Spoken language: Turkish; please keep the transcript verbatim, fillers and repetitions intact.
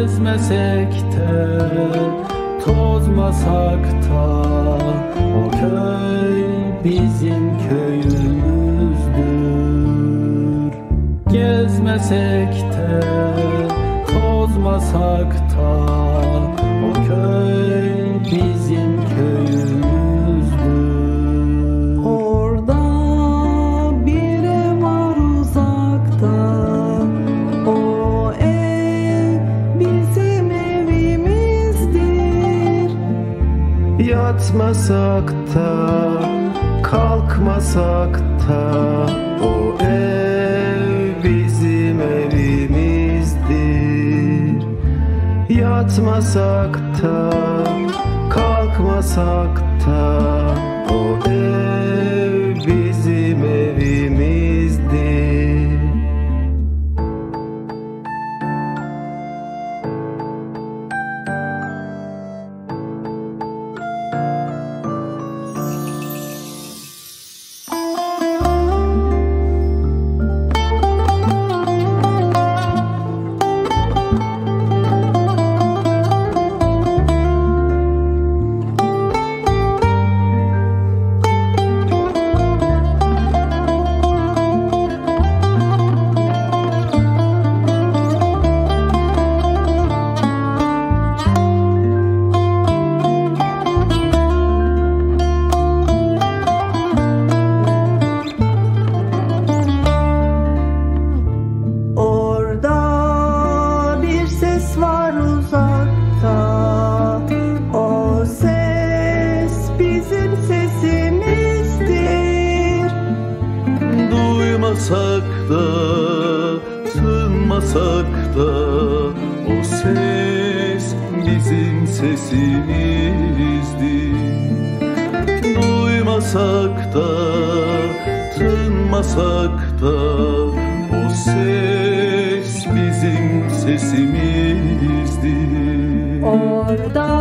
Gezmesek de, tozmasak da, o köy bizim köyümüzdür. Gezmesek de, tozmasak da, o köy bizim köyümüzdür. Orada bir ev var uzakta, o ev bizim evimizdir. Yatmasak da, kalkmasak da, o ev bizim evimizdir. Yatmasak da, kalkmasak da, o ev bizim evimizdir. Duymasak da, sığmasak da, o ses bizim sesimizdir. Duymasak da, tınmasak da, o ses bizim sesimizdir. Orada